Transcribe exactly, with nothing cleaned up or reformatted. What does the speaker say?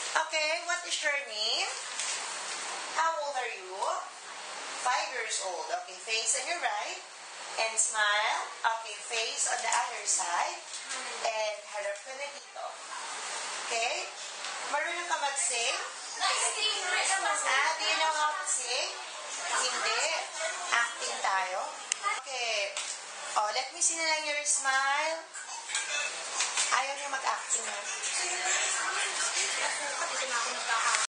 Okay, what is your name? How old are you? Five years old. Okay, face on your right. And smile. Okay, face on the other side. And harap ka na dito. Okay? Marunong ka mag-sing? Ah, do you know how to sing? Hindi. Acting tayo. Okay. Oh, let me see na lang your smile. Ayaw niya mag-acting na.